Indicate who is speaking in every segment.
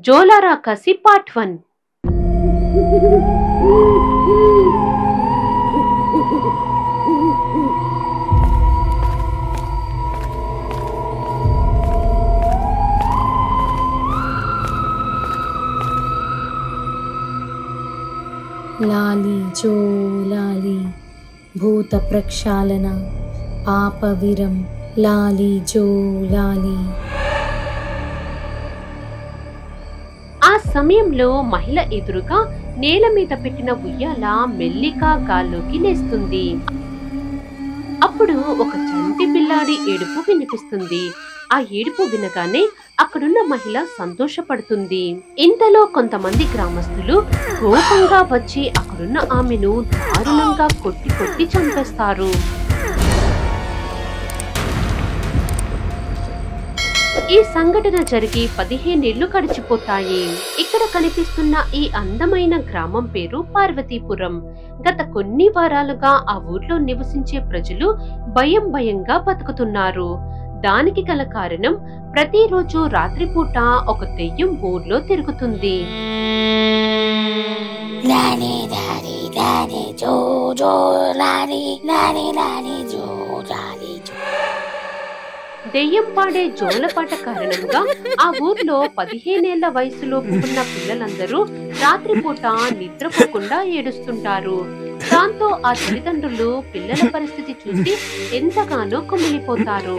Speaker 1: జోలారాకాసి part 1.
Speaker 2: లాలి జో లాలి భూత ప్రక్షాళన పాపవిరం లాలి జో లాలి.
Speaker 1: ఆ సమయంలో మహిళ ఎదురుగా నేల మీద పెట్టిన ఉయ్యాల మెల్లిగా గాల్లోకి లేస్తుంది. అప్పుడు ఒక చంటి పిల్లాడి ఏడుపు వినిపిస్తుంది. ఆ ఏడుపు వినగానే అక్కడున్న మహిళ సంతోషపడుతుంది. ఇంతలో కొంతమంది గ్రామస్తులు కోపంగా వచ్చి అక్కడున్న ఆమెను దారుణంగా కొట్టి చంపేస్తారు. ఈ సంఘటన జరిగి 15 ఏళ్లు గడిచిపోతాయి. ఇక్కడ కనిపిస్తున్న ఈ అందమైన గ్రామం పేరు పార్వతీపురం. గత కొన్ని వారాలుగా ఆ ఊర్లో నివసించే ప్రజలు భయంగా బతుకుతున్నారు. దానికి గల కారణం ప్రతిరోజు రాత్రిపూట ఒక దెయ్యం ఊర్లో తిరుగుతుంది. దెయ్యం పాడే జోలపాట కారణంగా ఆ ఊర్లో 15 ఏళ్ల వయసులోపు ఉన్న పిల్లలందరూ రాత్రిపూట నిద్రపోకుండా ఏడుస్తుంటారు. దాంతో ఆ తల్లిదండ్రులు పిల్లల పరిస్థితి చూసి ఎంతగానో కుమిలిపోతారు.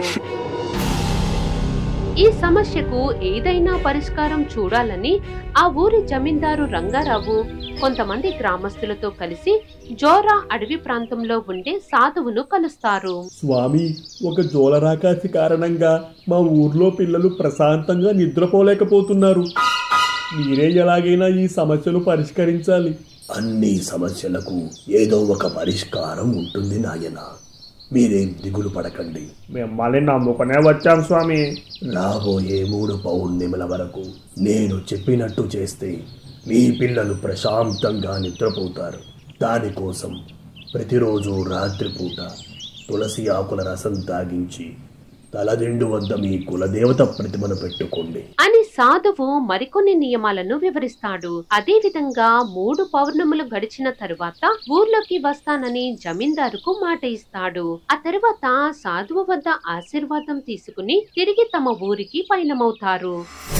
Speaker 1: ఈ సమస్యకు ఏదైనా పరిష్కారం చూడాలని ఆ ఊరి జమీందారు రంగారావు కొంతమంది గ్రామస్తులతో కలిసి జోరా అడవి ప్రాంతంలో ఉండే సాధువును కలుస్తారు.
Speaker 3: స్వామి, ఒక జోలరాకాసి కారణంగా మా ఊర్లో పిల్లలు ప్రశాంతంగా నిద్రపోలేకపోతున్నారు. మీరే ఎలాగైనా ఈ సమస్యను పరిష్కరించాలి.
Speaker 4: అన్ని సమస్యలకు ఏదో ఒక పరిష్కారం ఉంటుంది నాయనా. మీరేం దిగులు పడకండి.
Speaker 3: మిమ్మల్ని నమ్ముకునే వచ్చాం స్వామి.
Speaker 4: రాబోయే 3 పౌర్ణిమల వరకు నేను చెప్పినట్టు చేస్తే మీ పిల్లలు ప్రశాంతంగా నిద్రపోతారు. దానికోసం ప్రతిరోజు రాత్రిపూట తులసి ఆకుల రసం తాగించి తలదిండు వద్ద మీ కులదేవత ప్రతిమను పెట్టుకోండి
Speaker 1: అని సాధువు మరికొన్ని నియమాలను వివరిస్తాడు. అదే విధంగా 3 పౌర్ణములు గడిచిన తరువాత ఊర్లోకి వస్తానని జమీందారుకు మాట ఇస్తాడు. ఆ తరువాత సాధువు వద్ద ఆశీర్వాదం తీసుకుని తిరిగి తమ ఊరికి పయనమవుతారు.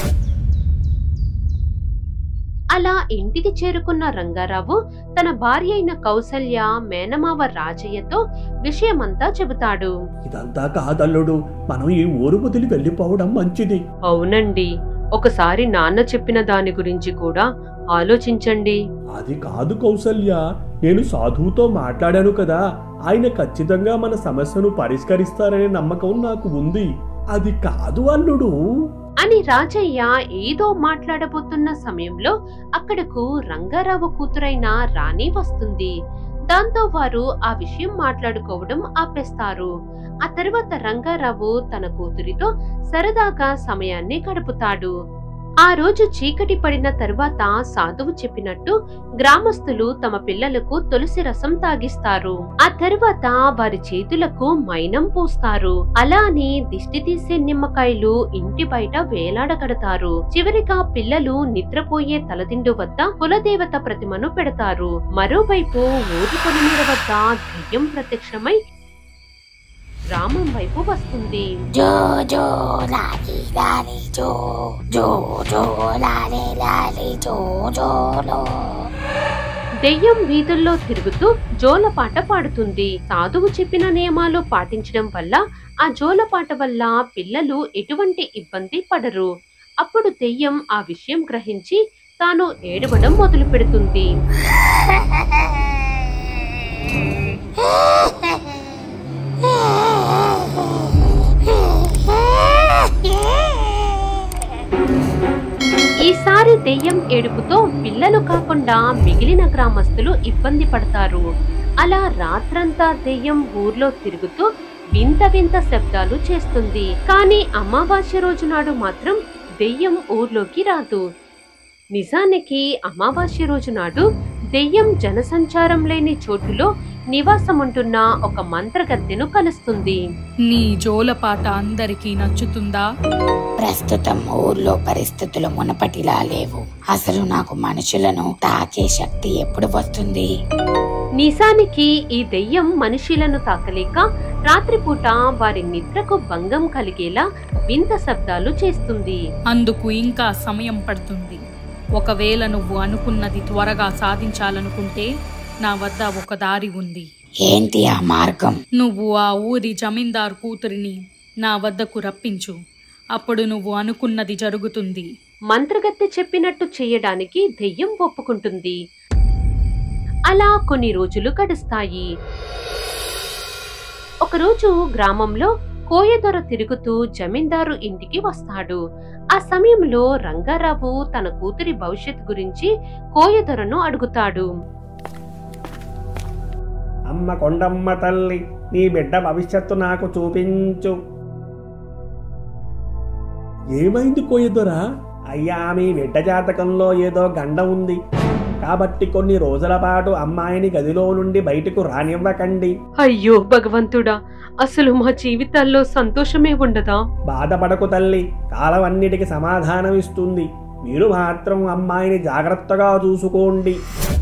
Speaker 1: అలా ఇంటికి చేరుకున్న రంగారావు తన భార్య అయిన కౌసల్య, మేనమావ రాజయ్యతో విషయమంతా చెబుతాడు.
Speaker 3: ఇదంతా కాదల్లుడు, మనం ఈ ఊరు వదిలి వెళ్ళిపోవడం మంచిది.
Speaker 1: అవునండి, ఒకసారి నాన్న చెప్పిన దాని గురించి కూడా ఆలోచించండి.
Speaker 3: అది కాదు కౌసల్య, నేను సాధువుతో మాట్లాడాను కదా, ఆయన ఖచ్చితంగా మన సమస్యను పరిష్కరిస్తారనే నమ్మకం నాకు ఉంది. అది కాదు అల్లుడు
Speaker 1: అని రాజయ్య ఏదో మాట్లాడబోతున్న సమయంలో అక్కడకు రంగారావు కూతురైన రాణి వస్తుంది. దాంతో వారు ఆ విషయం మాట్లాడుకోవడం ఆపేస్తారు. ఆ తర్వాత రంగారావు తన కూతురితో సరదాగా సమయాన్ని గడుపుతాడు. ఆ రోజు చీకటి పడిన తరువాత సాధువు చెప్పినట్టు గ్రామస్తులు తమ పిల్లలకు తులసి రసం తాగిస్తారు. ఆ తరువాత వారి చేతులకు మైనం పూస్తారు. అలా అని దిష్టి తీసే నిమ్మకాయలు ఇంటి బయట వేలాడగడతారు. చివరిగా పిల్లలు నిద్రపోయే తలదిండు వద్ద కులదేవత ప్రతిమను పెడతారు. మరోవైపు ఊరి పొలిమేర వద్ద దెయ్యం ప్రత్యక్షమై గ్రామం వైపు వస్తుంది. దెయ్యం వీధుల్లో తిరుగుతూ జోలపాట పాడుతుంది. సాధువు చెప్పిన నియమాలు పాటించడం వల్ల ఆ జోలపాట వల్ల పిల్లలు ఎటువంటి ఇబ్బంది పడరు. అప్పుడు దెయ్యం ఆ విషయం గ్రహించి తాను ఏడవడం మొదలు పెడుతుంది. ఈసారి దెయ్యం ఏడుపుతో పిల్లలు కాకుండా మిగిలిన గ్రామస్తులు ఇబ్బంది పడతారు. అలా రాత్రంతా దెయ్యం ఊర్లో తిరుగుతూ వింత శబ్దాలు చేస్తుంది. కానీ అమావాస్య రోజు నాడు మాత్రం దెయ్యం ఊర్లోకి రాదు. నిజానికి అమావాస్య రోజు నాడు దెయ్యం జనసంచారం లేని చోటులో నివాసముంటున్న ఒక మంత్రగత్తెను కలుస్తుంది.
Speaker 5: నీ జోలపాట అందరికీ నచ్చుతుందా?
Speaker 6: ప్రస్తుతం ఊర్లో పరిస్థితులు మునపటిలా లేవు. అసలు నాకు మనుషులను తాకే శక్తి ఎప్పుడు వస్తుంది?
Speaker 1: నిజానికి ఈ దెయ్యం మనుషులను తాకలేక రాత్రిపూట వారి నిద్రకు భంగం కలిగేలా వింత శబ్దాలు చేస్తుంది.
Speaker 5: అందుకు ఇంకా సమయం పడుతుంది. ఒకవేళ నువ్వు అనుకున్నది త్వరగా సాధించాలనుకుంటే నా వద్ద ఒక దారి ఉంది.
Speaker 6: ఏంటి ఆ మార్గం?
Speaker 5: నువ్వు ఆ ఊరి జమీందారు కూతురిని నా వద్దకు రప్పించు. అప్పుడు నువ్వు అనుకున్నది జరుగుతుంది.
Speaker 1: మంత్రగత్తె చెప్పినట్టు చేయడానికి దెయ్యం ఒప్పుకుంటుంది. అలా కొన్ని రోజులు గడుస్తాయి. ఒకరోజు గ్రామంలో కోయదొర తిరుగుతూ జమీందారు ఇంటికి వస్తాడు. ఆ సమయంలో రంగారావు తన కూతురి భవిష్యత్తు గురించి కోయదొరను అడుగుతాడు.
Speaker 3: అమ్మ కొండమ్మ తల్లి, నీ బిడ్డ భవిష్యత్తు నాకు చూపించు. ఏమైంది కోయదొరా? అయ్యా, మీ బిడ్డ జాతకంలో ఏదో గండ ఉంది కాబట్టి కొన్ని రోజుల పాటు అమ్మాయిని గదిలో నుండి బయటకు రానివ్వకండి.
Speaker 1: అయ్యో భగవంతుడా, అసలు మా జీవితాల్లో సంతోషమే ఉండదా?
Speaker 3: బాధపడకు తల్లి, కాలం అన్నిటికి సమాధానం ఇస్తుంది. మీరు మాత్రం అమ్మాయిని జాగ్రత్తగా చూసుకోండి.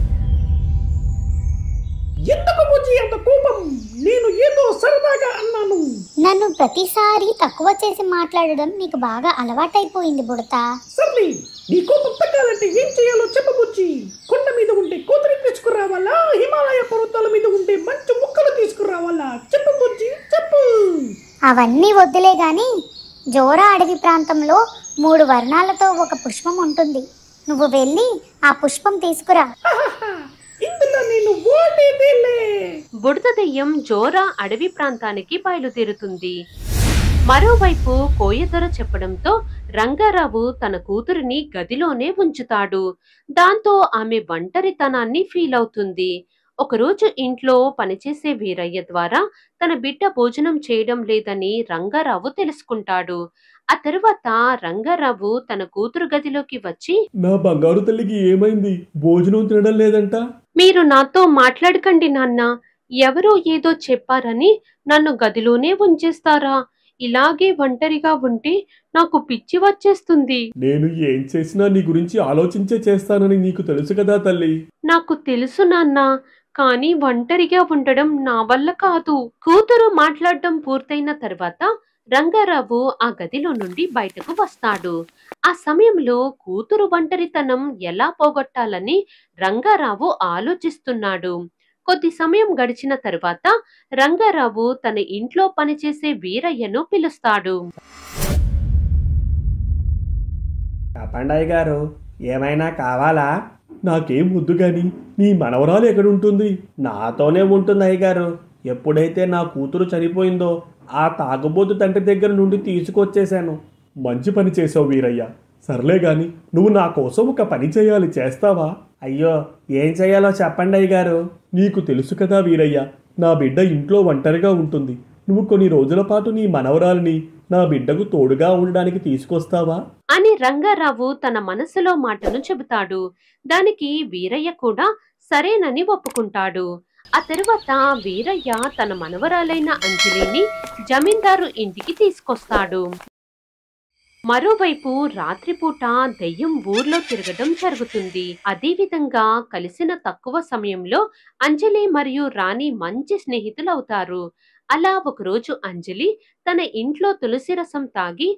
Speaker 3: ఎందుకు బుజ్జి అంత కోపం? నేను ఏదో సరదాగా అన్నాను.
Speaker 7: నన్ను ప్రతిసారి తక్కువ చేసి మాట్లాడడం నీకు బాగా అలవాటైపోయింది బుడతా.
Speaker 3: సర్లే, నీ కోపం తగ్గాలంటే ఏం చేయాలో చెప్పు బుజ్జి. కొండ మీద ఉంటే కోతని తీసుకురావాలా? హిమాలయ పర్వతాల మీద ఉంటే మంచి ముక్కలు తీసుకురావాలా? చెప్పు బుజ్జి, చెప్పు.
Speaker 7: అవన్నీ వద్దులే గాని, జోరా అడవి ప్రాంతంలో 3 వర్ణాలతో ఒక పుష్పం ఉంటుంది. నువ్వు వెళ్ళి ఆ పుష్పం తీసుకురా.
Speaker 3: ఇందులో నేను ఓడేదేలే.
Speaker 1: బుడత దెయ్యం జోరా అడవి ప్రాంతానికి బయలుదేరుతుంది. మరోవైపు కోయదొర చెప్పడంతో రంగారావు తన కూతురిని గదిలోనే ఉంచుతాడు. దాంతో ఆమె ఒంటరితనాన్ని ఫీల్ అవుతుంది. ఒకరోజు ఇంట్లో పనిచేసే వీరయ్య ద్వారా తన బిడ్డ భోజనం చేయడం లేదని రంగారావు తెలుసుకుంటాడు. ఆ తరువాత రంగారావు తన కూతురు గదిలోకి వచ్చి,
Speaker 3: నా బంగారు తల్లికి ఏమైంది? భోజనం తినడం లేదంట.
Speaker 1: మీరు నాతో మాట్లాడకండి నాన్న. ఎవరో ఏదో చెప్పారని నన్ను గదిలోనే ఉంచేస్తారా? ఇలాగే ఒంటరిగా ఉంటే నాకు పిచ్చి వచ్చేస్తుంది.
Speaker 3: నేను ఏం చేసినా నీ గురించి ఆలోచించే చేస్తానని నీకు తెలుసు కదా తల్లి.
Speaker 1: నాకు తెలుసు నాన్న, కానీ ఒంటరిగా ఉండడం నా వల్ల కాదు. కూతురు మాట్లాడడం పూర్తయిన తర్వాత రంగారావు ఆ గదిలో నుండి బయటకు వస్తాడు. ఆ సమయంలో కూతురు ఒంటరితనం ఎలా పోగొట్టాలని రంగారావు ఆలోచిస్తున్నాడు. కొద్ది సమయం గడిచిన తరువాత రంగారావు తన ఇంట్లో పనిచేసే వీరయ్యను పిలుస్తాడు.
Speaker 3: పండయ్య గారు, ఏమైనా కావాలా? నాకేం వద్దు గాని నీ మనవరాలు ఎక్కడుంటుంది? నాతోనే ఉంటుంది అయ్యగారు. ఎప్పుడైతే నా కూతురు చనిపోయిందో ఆ తాగుబోతు తండ్రి దగ్గర నుండి తీసుకొచ్చేశాను. మంచి పని చేసావు వీరయ్య. సర్లే గాని నువ్వు నా కోసం ఒక పని చేయాలి, చేస్తావా? అయ్యో, ఏం చేయాలో చెప్పండి అయ్యగారు. నీకు తెలుసు కదా వీరయ్య, నా బిడ్డ ఇంట్లో ఒంటరిగా ఉంటుంది. నువ్వు కొన్ని రోజుల పాటు నీ మనవరాల్ని నా బిడ్డకు తోడుగా ఉండడానికి తీసుకొస్తావా
Speaker 1: అని రంగారావు తన మనసులో మాటను చెబుతాడు. దానికి వీరయ్య కూడా సరేనని ఒప్పుకుంటాడు. ఆ తరువాత వీరయ్య తన మనవరాలైన అంజలిని జమీందారు ఇంటికి తీసుకొస్తాడు. మరోవైపు రాత్రిపూట దెయ్యం ఊర్లో తిరగడం జరుగుతుంది. అదేవిధంగా కలిసిన తక్కువ సమయంలో అంజలి మరియు రాణి మంచి స్నేహితులవుతారు. అలా ఒకరోజు అంజలి తన ఇంట్లో తులసి రసం తాగి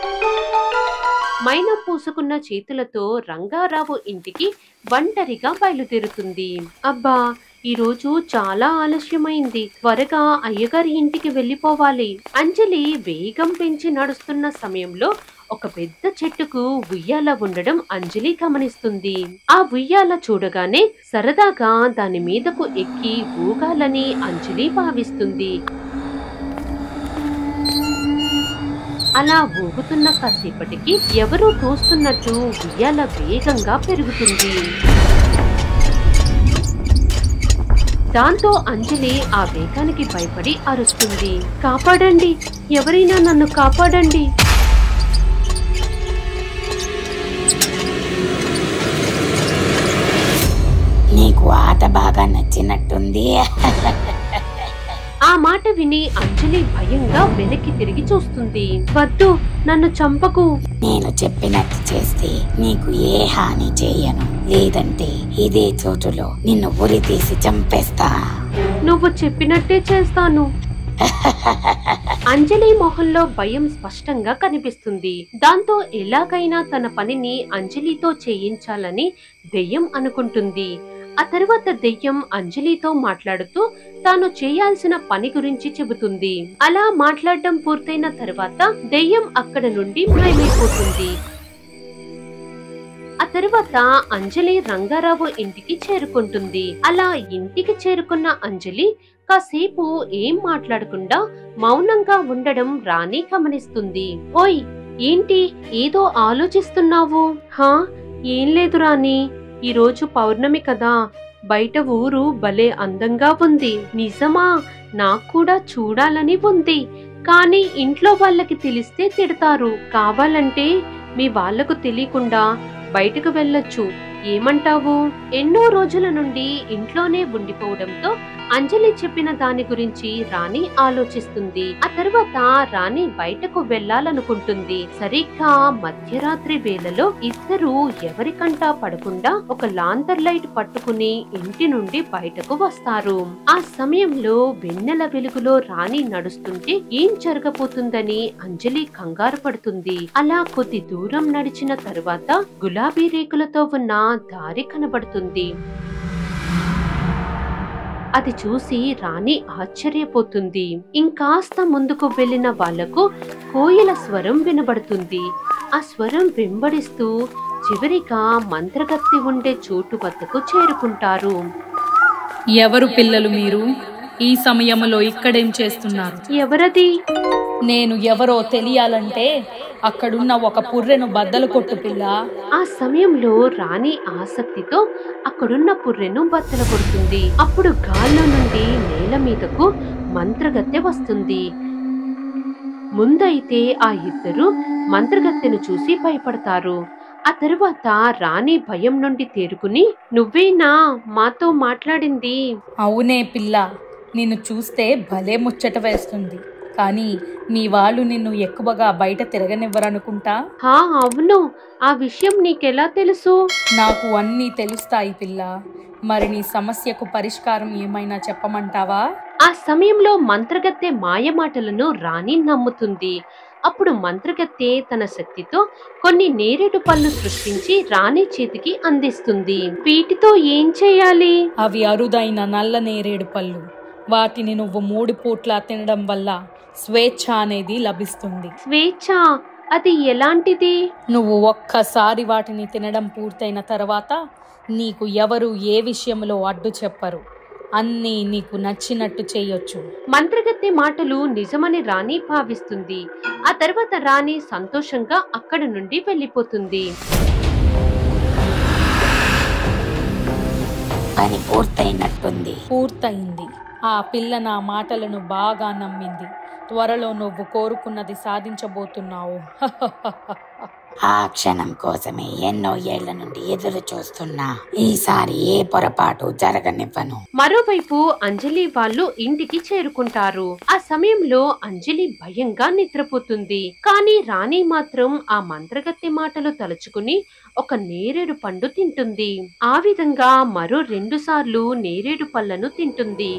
Speaker 1: మైనం పూసుకున్న చేతులతో రంగారావు ఇంటికి ఒంటరిగా బయలుదేరుతుంది. అబ్బా, ఈరోజు చాలా ఆలస్యమైంది, త్వరగా అయ్యగారి ఇంటికి వెళ్ళిపోవాలి. అంజలి వేగం పెంచి నడుస్తున్న సమయంలో ఒక పెద్ద చెట్టుకు ఉయ్యాల ఉండడం అంజలి గమనిస్తుంది. ఆ ఉయ్యాల చూడగానే సరదాగా దాని మీదకు ఎక్కి ఊగాలని అంజలి భావిస్తుంది. అలా ఊగుతున్న కాసేపటికి ఎవరో తోస్తున్నట్టు ఉయ్యాల వేగంగా పెరుగుతుంది. దాంతో అంజలి ఆ వేగానికి భయపడి అరుస్తుంది, కాపాడండి, ఎవరైనా నన్ను కాపాడండి.
Speaker 6: నీకు ఆట బాగా నచ్చినట్టుంది.
Speaker 1: ఆ మాట విని అంజలి భయంగా వెనక్కి తిరిగి చూస్తుంది. వద్దు, నన్ను చంపకు.
Speaker 6: నేను చెప్పినట్టు చేస్తే నీకు ఏ హాని చేయను, లేదంటే ఇదే చోటులో నిన్ను ఉరి తీసి చంపేస్తా.
Speaker 1: నువ్వు చెప్పినట్టే చేస్తాను. అంజలి మొహంలో భయం స్పష్టంగా కనిపిస్తుంది. దాంతో ఎలాగైనా తన పనిని అంజలితో చేయించాలని దెయ్యం అనుకుంటుంది. ఆ తర్వాత దెయ్యం అంజలితో మాట్లాడుతూ తాను చేయాల్సిన పని గురించి చెబుతుంది. అలా మాట్లాడడం పూర్తయిన తర్వాత దెయ్యం అక్కడ నుండి మాయమైపోతుంది. ఆ తర్వాత అంజలి రంగారావు ఇంటికి చేరుకుంటుంది. అలా ఇంటికి చేరుకున్న అంజలి కాసేపు ఏం మాట్లాడకుండా మౌనంగా ఉండడం రాణి గమనిస్తుంది. ఓయ్, ఏంటి ఏదో ఆలోచిస్తున్నావు? హా, ఏం లేదు రాణి, ఈరోజు పౌర్ణమి కదా, బయట ఊరు భలే అందంగా ఉంది. నిజమా? నాకు కూడా చూడాలని ఉంది. కానీ ఇంట్లో వాళ్ళకి తెలిస్తే తిడతారు. కావాలంటే మీ వాళ్లకు తెలియకుండా బయటకు వెళ్ళొచ్చు. ఏమంటావు? ఎన్నో రోజుల నుండి ఇంట్లోనే ఉండిపోవడంతో అంజలి చెప్పిన దాని గురించి రాణి ఆలోచిస్తుంది. ఆ తర్వాత రాణి బయటకు వెళ్లాలనుకుంటుంది. సరిగ్గా మధ్యరాత్రి వేళలో ఇద్దరు ఎవరికంటా పడకుండా ఒక లాంతర్ లైట్ పట్టుకుని ఇంటి నుండి బయటకు వస్తారు. ఆ సమయంలో వెన్నెల వెలుగులో రాణి నడుస్తుంటే ఏం జరగబోతుందని అంజలి కంగారు పడుతుంది. అలా కొద్ది దూరం నడిచిన తరువాత గులాబీ రేకులతో ఉన్న దారి కనబడుతుంది. అది చూసి రాణి ఆశ్చర్యపోతుంది. ఇంకాస్త ముందుకు వెళ్లిన వాళ్లకు కోయిల స్వరం వినబడుతుంది. ఆ స్వరం వెంబడిస్తూ చివరిగా మంత్రగత్తి ఉండే చోటు వద్దకు చేరుకుంటారు.
Speaker 5: ఎవరు పిల్లలు మీరు? ఈ సమయంలో ఇక్కడేం చేస్తున్నారు?
Speaker 1: ఎవరది?
Speaker 5: నేను ఎవరో తెలియాలంటే అక్కడున్న ఒక పుర్రెను బద్దలు కొట్టు పిల్ల.
Speaker 1: ఆ సమయంలో రాణి ఆసక్తితో అక్కడున్న పుర్రెను బద్దలు కొడుతుంది. అప్పుడు గాల్లో నుండి నేల మీదకు మంత్రగత్తె వస్తుంది. ముందైతే ఆ ఇద్దరు మంత్రగత్తెను చూసి భయపడతారు. ఆ తరువాత రాణి భయం నుండి తేరుకుని, నువ్వేనా మాతో మాట్లాడింది?
Speaker 5: అవునే పిల్ల, నిన్ను చూస్తే భలే ముచ్చట వేస్తుంది. కానీ నీ వాళ్ళు నిన్ను ఎక్కువగా బయట తిరగనివ్వరనుకుంటా.
Speaker 1: హా, అవును. ఆ విషయం నీకెలా తెలుసు?
Speaker 5: నాకు అన్నీ తెలుస్తాయి పిల్ల. మరి నీ సమస్యకు పరిష్కారం ఏమైనా చెప్పమంటావా?
Speaker 1: ఆ సమయంలో మంత్రగత్తె మాయమాటలను రాణి నమ్ముతుంది. అప్పుడు మంత్రగత్తె తన శక్తితో కొన్ని నేరేడు పళ్ళు సృష్టించి రాణి చేతికి అందిస్తుంది. వీటితో ఏం చేయాలి?
Speaker 5: అవి అరుదైన నల్ల నేరేడు పళ్ళు. వాటిని నువ్వు 3 పూట్ల తినడం వల్ల స్వేచ్ఛ అనేది లభిస్తుంది.
Speaker 1: స్వేచ్ఛ? అది ఎలాంటిది?
Speaker 5: నువ్వు ఒక్కసారి వాటిని తినడం పూర్తయిన తర్వాత నీకు ఎవరు ఏ విషయంలో అడ్డు చెప్పరు. అన్నీ నీకు నచ్చినట్టు చేయొచ్చు.
Speaker 1: మంత్రగత్తె మాటలు నిజమని రాణి భావిస్తుంది. ఆ తర్వాత రాణి సంతోషంగా అక్కడి నుండి వెళ్ళిపోతుంది.
Speaker 6: పని పూర్తయినట్టుంది.
Speaker 5: పూర్తయింది. ఆ పిల్ల నా మాటలను బాగా నమ్మింది. త్వరలో నువ్వు కోరుకున్నది సాధించబోతున్నావు.
Speaker 6: ఆ క్షణం కోసమే ఎన్నో ఏళ్ల నుండి ఎదురు చూస్తున్నా. ఈసారి ఏ పొరపాటు జరగనివ్వను.
Speaker 1: మరోవైపు అంజలి వాళ్ళు ఇంటికి చేరుకుంటారు. ఆ సమయంలో అంజలి భయంగా నిద్రపోతుంది. కానీ రాణి మాత్రం ఆ మంత్రగత్తె మాటలు తలుచుకుని ఒక నేరేడు పండు తింటుంది. ఆ విధంగా మరో 2 సార్లు నేరేడు పళ్ళను తింటుంది.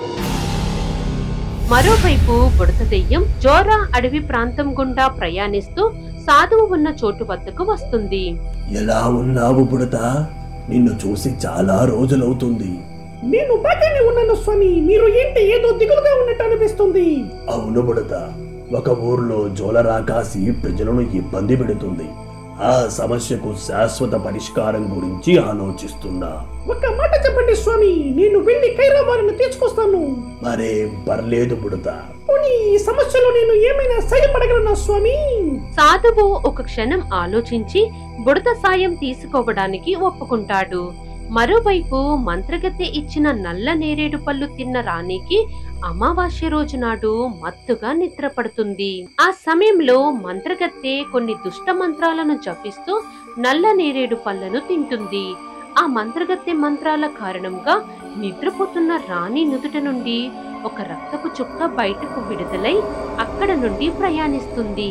Speaker 1: మరోవైపు బుడత దెయ్యం జోరా అడవి ప్రాంతం గుండా ప్రయాణిస్తూ సాధువు ఉన్న చోటు వద్దకు వస్తుంది.
Speaker 4: ఎలా ఉన్నావు బుడత? నిన్ను చూసి చాలా రోజులవుతుంది.
Speaker 3: నేను బాగానే ఉన్నాను స్వామి. మీరు ఏంటి ఏదో దిగులుగా ఉన్నట్టు అనిపిస్తుంది?
Speaker 4: అవును బుడత, ఒక ఊర్లో జోలరాకాసి ప్రజలను ఇబ్బంది పెడుతుంది. ఆ సమస్యకు శాశ్వత పరిష్కారం గురించి ఆలోచిస్తున్నా.
Speaker 3: ఒక్క మాట చెప్పండి స్వామి, నేను వెళ్ళి కైరా వారిని తీసుకొస్తాను.
Speaker 4: మరేం పర్లేదు బుడత.
Speaker 3: ఈ సమస్యలో నేను ఏమైనా సాయపడగలనా స్వామి?
Speaker 1: సాధువు ఒక క్షణం ఆలోచించి బుడత సాయం తీసుకోవడానికి ఒప్పుకుంటాడు. మరోవైపు మంత్రగత్తె ఇచ్చిన నల్ల నేరేడు పళ్ళు తిన్న రాణికి అమావాస్య రోజు నాడు మత్తుగా నిద్రపడుతుంది. ఆ సమయంలో మంత్రగత్తె కొన్ని దుష్ట మంత్రాలను జపిస్తూ నల్ల నేరేడు పళ్ళను తింటుంది. ఆ మంత్రగత్తె మంత్రాల కారణంగా నిద్రపోతున్న రాణి నుదుట నుండి ఒక రక్తపు చుక్క బయటకు విడుదలై అక్కడ నుండి ప్రయాణిస్తుంది.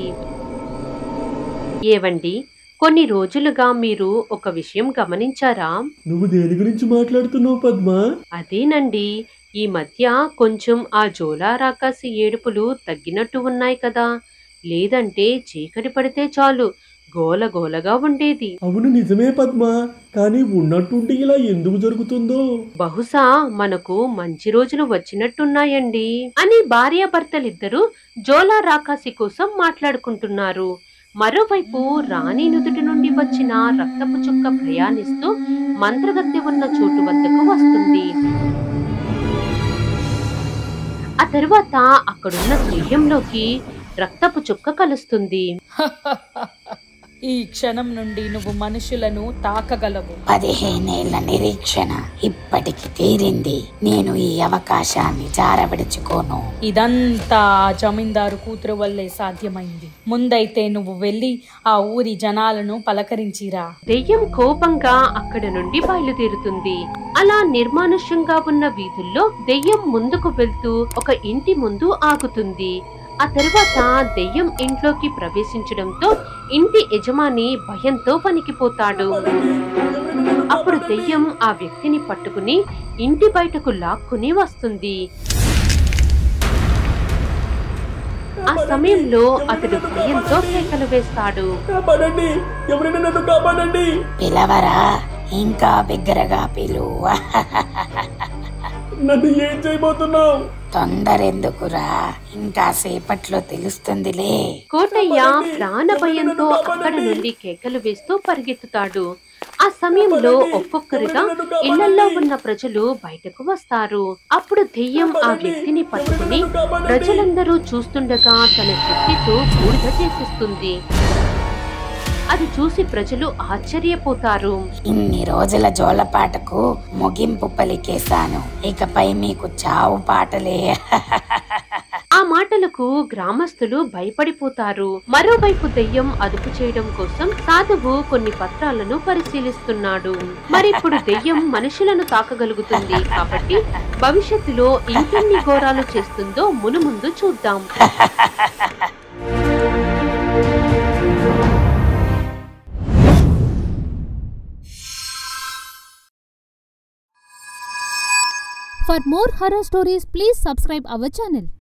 Speaker 1: ఏవండి, కొన్ని రోజులుగా మీరు ఒక విషయం గమనించారా?
Speaker 3: నువ్వు దేని గురించి మాట్లాడుతున్నావు పద్మ?
Speaker 1: అదేనండి, ఈ మధ్య కొంచెం ఆ జోలారాకాసి ఏడుపులు తగ్గినట్టు ఉన్నాయి కదా. లేదంటే చీకటి పడితే చాలు గోలగోలగా ఉండేది.
Speaker 3: అవును నిజమే పద్మ, కానీ ఉన్నట్టుండి ఇలా ఎందుకు జరుగుతుందో.
Speaker 1: బహుశా మనకు మంచి రోజులు వచ్చినట్టున్నాయండి అని భార్యాభర్తలిద్దరూ జోలారాకాసి కోసం మాట్లాడుకుంటున్నారు. మరోవైపు రాణి నుదుటి నుండి వచ్చిన రక్తపు చుక్క ప్రయాణిస్తూ మంత్రగత్తె ఉన్న చోటు వద్దకు వస్తుంది. ఆ తరువాత అక్కడున్న దెయ్యంలోకి రక్తపు చుక్క కలుస్తుంది.
Speaker 5: ఈ క్షణం నుండి నువ్వు మనుషులను తాకగలవు.
Speaker 6: 15 ఏళ్ల నిరీక్షణ ఇప్పటికి తీరింది. నేను ఈ అవకాశాన్ని జారవిడుచుకోను.
Speaker 5: ఇదంతా ఆ జమీందారు కూతురు వల్లే సాధ్యమైంది. ముందైతే నువ్వు వెళ్ళి ఆ ఊరి జనాలను పలకరించిరా.
Speaker 1: దెయ్యం కోపంగా అక్కడ నుండి బయలుదేరుతుంది. అలా నిర్మానుష్యంగా ఉన్న వీధుల్లో దెయ్యం ముందుకు వెళ్తూ ఒక ఇంటి ముందు ఆగుతుంది. ఆ తరువాత దెయ్యం ఇంట్లోకి ప్రవేశించడంతో ఇంటి యజమాని భయంతో వణికిపోతాడు. అప్పుడు దెయ్యం ఆ వ్యక్తిని పట్టుకుని ఇంటి బయటకు లాక్కుని వస్తుంది. ఆ సమయంలో అతడు భయంతో కేకలు వేస్తాడు.
Speaker 3: కాపాడండి, ఎవరైనా నన్ను కాపాడండి.
Speaker 6: పిలవరా, ఇంకా బిగ్గరగా పిలు.
Speaker 3: నన్ను ఏం చేయబోతున్నావు?
Speaker 6: తొందరెందుకురా, ఇంకా సేపట్లో తెలుస్తుందిలే.
Speaker 1: కోటయ్య ప్రాణ భయంతో అక్కడ నుండి కేకలు వేస్తూ పరిగెత్తుతాడు. ఆ సమయంలో ఒక్కొక్కరిగా ఇళ్లలో ఉన్న ప్రజలు బయటకు వస్తారు. అప్పుడు దెయ్యం ఆ వ్యక్తిని పట్టుకుని ప్రజలందరూ చూస్తుండగా తన శక్తితో బూడిద చేసేస్తుంది. అది చూసి ప్రజలు ఆశ్చర్యపోతారు.
Speaker 6: ఇన్ని రోజుల జోలపాటకు ముగింపు పలికేశాను. ఇకపై మీకు చావు పాటలే.
Speaker 1: ఆ మాటలకు గ్రామస్తులు భయపడిపోతారు. మరోవైపు దెయ్యం అదుపు చేయడం కోసం సాధువు కొన్ని పత్రాలను పరిశీలిస్తున్నాడు. మరిప్పుడు దెయ్యం మనుషులను తాకగలుగుతుంది కాబట్టి భవిష్యత్తులో ఇంకెన్ని ఘోరాలు చేస్తుందో మునుముందు చూద్దాం.
Speaker 8: For more horror stories, please subscribe our channel.